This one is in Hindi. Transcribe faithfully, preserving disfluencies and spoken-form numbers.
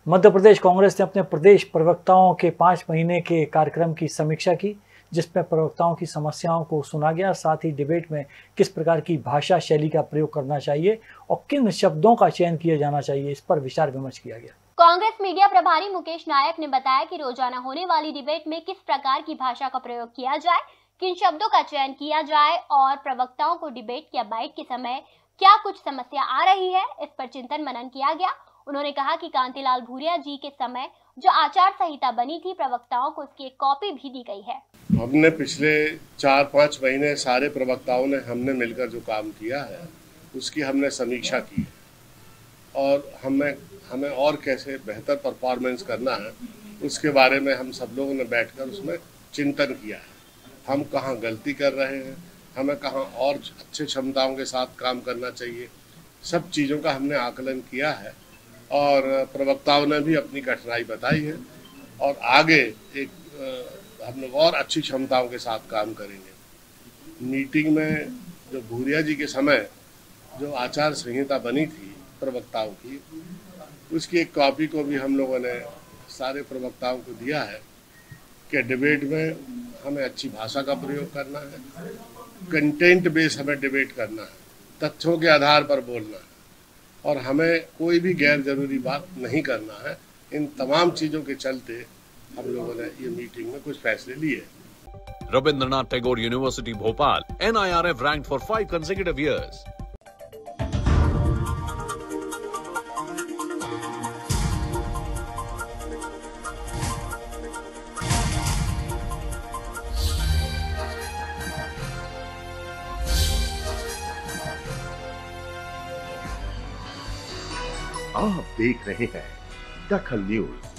मध्य प्रदेश कांग्रेस ने अपने प्रदेश प्रवक्ताओं के पाँच महीने के कार्यक्रम की समीक्षा की, जिसमें प्रवक्ताओं की समस्याओं को सुना गया। साथ ही डिबेट में किस प्रकार की भाषा शैली का प्रयोग करना चाहिए और किन शब्दों का चयन किया जाना चाहिए, इस पर विचार विमर्श किया गया। कांग्रेस मीडिया प्रभारी मुकेश नायक ने बताया कि रोजाना होने वाली डिबेट में किस प्रकार की भाषा का प्रयोग किया जाए, किन शब्दों का चयन किया जाए और प्रवक्ताओं को डिबेट या बाइट के समय क्या कुछ समस्या आ रही है, इस पर चिंतन मनन किया गया। उन्होंने कहा कि कांतिलाल भूरिया जी के समय जो आचार संहिता बनी थी, प्रवक्ताओं को उसकी एक कॉपी भी दी गई है। हमने पिछले चार पाँच महीने सारे प्रवक्ताओं ने हमने मिलकर जो काम किया है उसकी हमने समीक्षा की और हमें हमें और कैसे बेहतर परफॉर्मेंस करना है उसके बारे में हम सब लोगों ने बैठकर उसमें चिंतन किया है। हम कहाँ गलती कर रहे हैं, हमें कहाँ और अच्छे क्षमताओं के साथ काम करना चाहिए, सब चीज़ों का हमने आकलन किया है और प्रवक्ताओं ने भी अपनी कठिनाई बताई है और आगे एक हम लोग और अच्छी क्षमताओं के साथ काम करेंगे। मीटिंग में जो भूरिया जी के समय जो आचार संहिता बनी थी प्रवक्ताओं की, उसकी एक कॉपी को भी हम लोगों ने सारे प्रवक्ताओं को दिया है कि डिबेट में हमें अच्छी भाषा का प्रयोग करना है, कंटेंट बेस हमें डिबेट करना है, तथ्यों के आधार पर बोलना है और हमें कोई भी गैर जरूरी बात नहीं करना है। इन तमाम चीज़ों के चलते हम लोगों ने ये मीटिंग में कुछ फैसले लिए। Rabindranath Tagore university Bhopal, N I R F ranked for five consecutive years. आप देख रहे हैं दखल न्यूज।